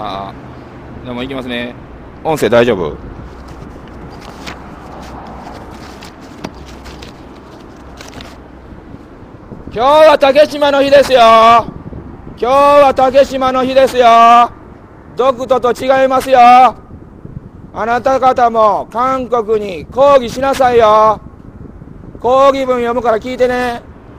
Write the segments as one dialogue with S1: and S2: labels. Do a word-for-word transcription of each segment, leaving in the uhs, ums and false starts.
S1: ああ、でもいきますね。音声大丈夫？今日は竹島の日ですよ。今日は竹島の日ですよ。ドクトと違いますよ。あなた方も韓国に抗議しなさいよ。抗議文読むから聞いてね。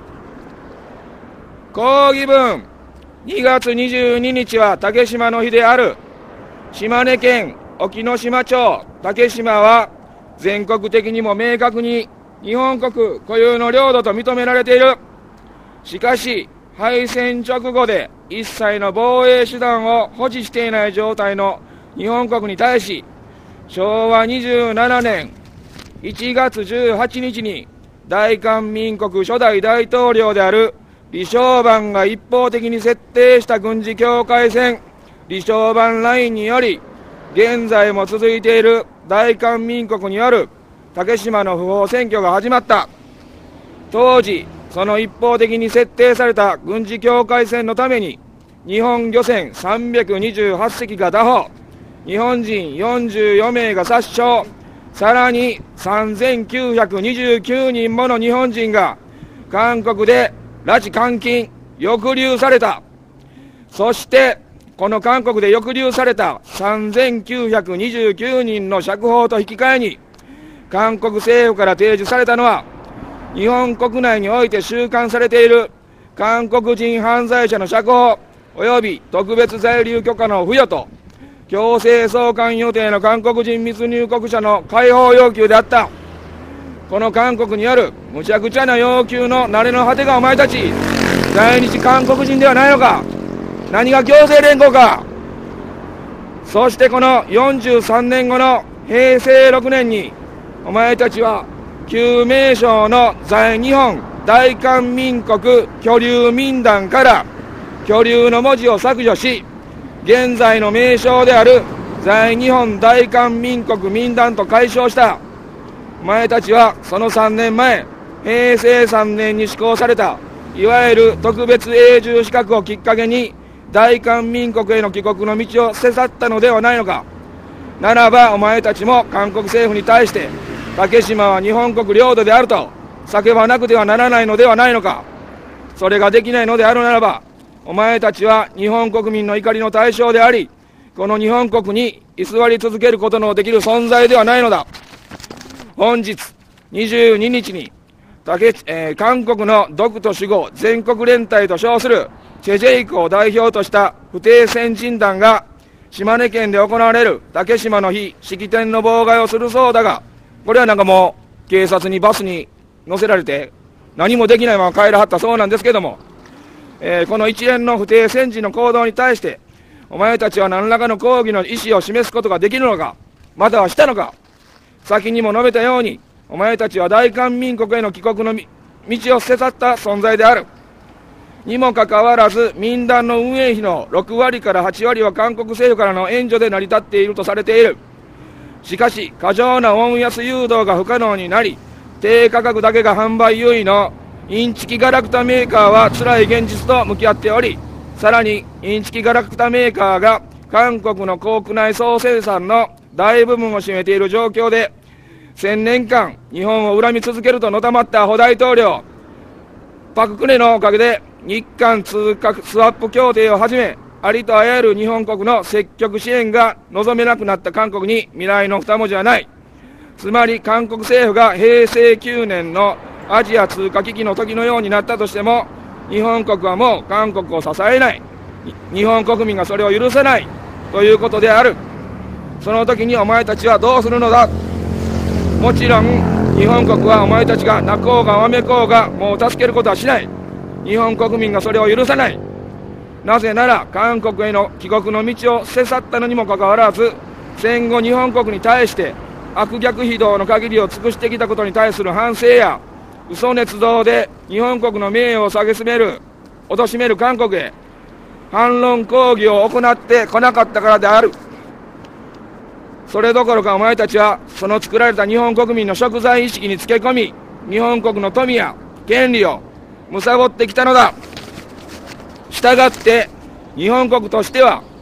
S1: 抗議文。にがつにじゅうににちは竹島の日である。島根県隠岐の島町竹島は全国的にも明確に日本国固有の領土と認められている。しかし敗戦直後で一切の防衛手段を保持していない状態の日本国に対し、しょうわにじゅうななねんいちがつじゅうはちにちに大韓民国初代大統領である李承晩が一方的に設定した軍事境界線李承晩ラインにより、現在も続いている大韓民国による竹島の不法占拠が始まった。当時その一方的に設定された軍事境界線のために、日本漁船さんびゃくにじゅうはちせきが拿捕、日本人よんじゅうよめいが殺傷、さらにさんぜんきゅうひゃくにじゅうきゅうにんもの日本人が韓国で拉致監禁、抑留された。そして、この韓国で抑留されたさんぜんきゅうひゃくにじゅうきゅうにんの釈放と引き換えに、韓国政府から提示されたのは、日本国内において収監されている韓国人犯罪者の釈放及び特別在留許可の付与と、強制送還予定の韓国人密入国者の解放要求であった。この韓国によるむちゃくちゃな要求の慣れの果てがお前たち、在日韓国人ではないのか。何が強制連行か。そしてこのよんじゅうさんねんごのへいせいろくねんに、お前たちは旧名称の在日本大韓民国居留民団から居留の文字を削除し、現在の名称である在日本大韓民国民団と改称した。お前たちはそのさんねんまえ、へいせいさんねんに施行されたいわゆる特別永住資格をきっかけに大韓民国への帰国の道を捨て去ったのではないのか。ならばお前たちも韓国政府に対して竹島は日本国領土であると叫ばなくてはならないのではないのか。それができないのであるならば、お前たちは日本国民の怒りの対象であり、この日本国に居座り続けることのできる存在ではないのだ。本日にじゅうににちに竹、えー、韓国の独都守護全国連隊と称するチェジェイクを代表とした不逞先進団が島根県で行われる竹島の日式典の妨害をするそうだが、これはなんかもう警察にバスに乗せられて何もできないまま帰らはったそうなんですけども、えー、この一連の不逞先進の行動に対してお前たちは何らかの抗議の意思を示すことができるのか、またはしたのか。先にも述べたように、お前たちは大韓民国への帰国の道を捨て去った存在である。にもかかわらず民団の運営費のろくわりからはちわりは韓国政府からの援助で成り立っているとされている。しかし過剰なウォン安誘導が不可能になり、低価格だけが販売優位のインチキガラクタメーカーは辛い現実と向き合っており、さらにインチキガラクタメーカーが韓国の国内総生産の大部分を占めている状況で、せんねんかん日本を恨み続けるとのたまったアホ大統領パク・クネのおかげで日韓通貨スワップ協定をはじめ、ありとあらゆる日本国の積極支援が望めなくなった韓国に未来の二文字はない。つまり韓国政府がへいせいきゅうねんのアジア通貨危機の時のようになったとしても、日本国はもう韓国を支えない、日本国民がそれを許さないということである。その時にお前たちはどうするのだ。もちろん日本国はお前たちが泣こうがわめこうがもう助けることはしない。日本国民がそれを許さない。なぜなら韓国への帰国の道を捨て去ったのにもかかわらず、戦後日本国に対して悪逆非道の限りを尽くしてきたことに対する反省や、嘘捏造で日本国の名誉を蔑める貶める韓国へ反論抗議を行ってこなかったからである。それどころかお前たちはその作られた日本国民の贖罪意識につけ込み、日本国の富や権利を貪ってきたのだ。したがって日本国としては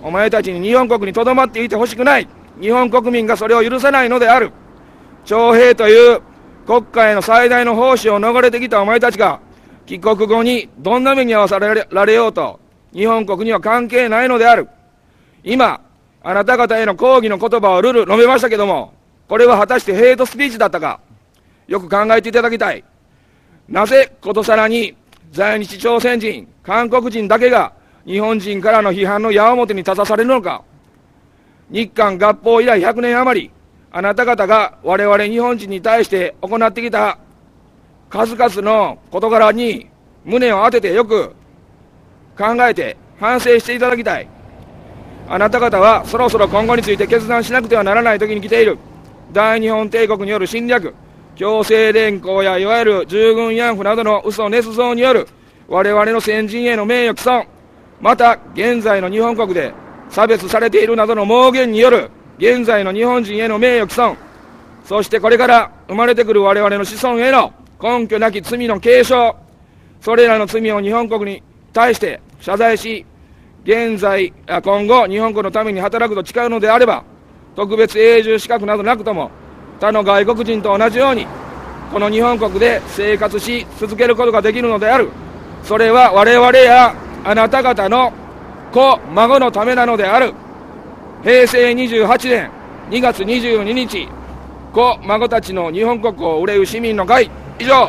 S1: お前たちに日本国にとどまっていてほしくない。日本国民がそれを許さないのである。徴兵という国家への最大の奉仕を逃れてきたお前たちが、帰国後にどんな目に遭わされようと、日本国には関係ないのである。今、あなた方への抗議の言葉をルル述べましたけども、これは果たしてヘイトスピーチだったか、よく考えていただきたい。なぜことさらに在日朝鮮人、韓国人だけが日本人からの批判の矢面に立たされるのか。日韓合法以来ひゃくねん余り、あなた方が我々日本人に対して行ってきた数々の事柄に胸を当ててよく考えて反省していただきたい。あなた方はそろそろ今後について決断しなくてはならない時に来ている。大日本帝国による侵略、強制連行やいわゆる従軍慰安婦などの嘘捏造による我々の先人への名誉毀損、また現在の日本国で差別されているなどの妄言による現在の日本人への名誉毀損、そしてこれから生まれてくる我々の子孫への根拠なき罪の継承、それらの罪を日本国に対して謝罪し、現在、今後、日本国のために働くと誓うのであれば、特別永住資格などなくとも、他の外国人と同じように、この日本国で生活し続けることができるのである。それは我々やあなた方の子、孫のためなのである。へいせいにじゅうはちねんにがつにじゅうににち、子、孫たちの日本国を憂う市民の会、以上。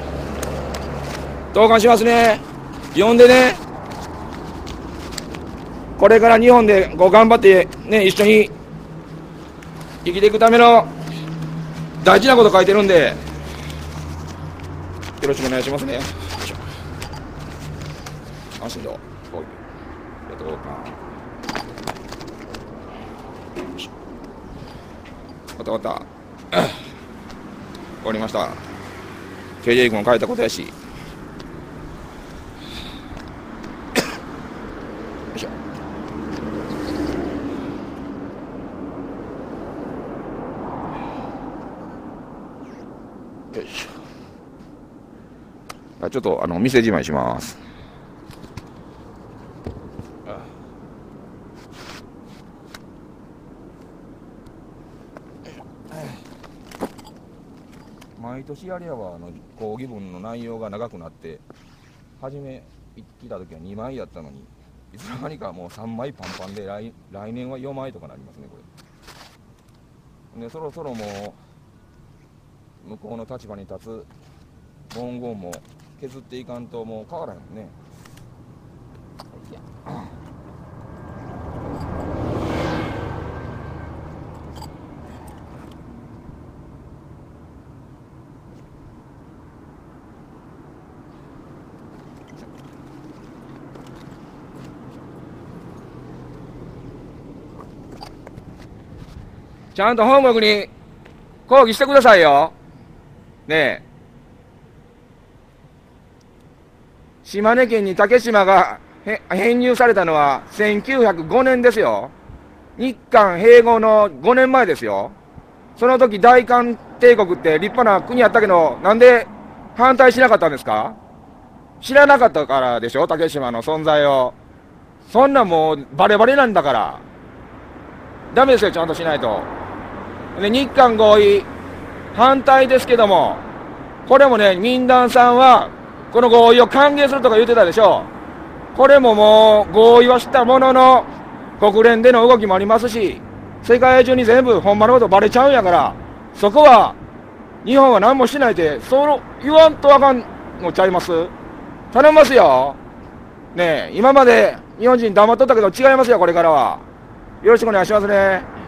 S1: 投函しますね。読んでね。これから日本でこう頑張ってね、一緒に生きていくための大事なこと書いてるんで、よろしくお願いしますね。よいしょ。安心どう。こうやってこうか。よいしょ。終わった終わった。終わりました。ケージェー 君も書いたことやし。よいしょ。よいしょ。ちょっとあの店じまいします。毎年あれやわ、あの講義文の内容が長くなって、初め来た時はにまいやったのに、いつの間にかもうさんまいパンパンで、来来年はよまいとかなりますね、これ。でそろそろもう向こうの立場に立つ文言も削っていかんともう変わらへんね。いやちゃんと本国に抗議してくださいよ。ねえ。島根県に竹島が編入されたのはせんきゅうひゃくごねんですよ。日韓併合のごねんまえですよ。その時大韓帝国って立派な国やったけど、なんで反対しなかったんですか？知らなかったからでしょ、竹島の存在を。そんなもうバレバレなんだから。ダメですよ、ちゃんとしないと。で日韓合意反対ですけども、これもね、民団さんはこの合意を歓迎するとか言ってたでしょ。これももう合意はしたものの、国連での動きもありますし、世界中に全部ほんまのことバレちゃうんやから、そこは日本は何もしないで、そう言わんとあかんのちゃいます？頼みますよ。ねえ、今まで日本人黙っとったけど違いますよ、これからは。よろしくお願いしますね。